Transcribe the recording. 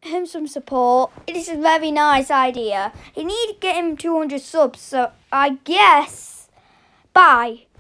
him some support. It is a very nice idea. He need to get him 200 subs, so I guess bye.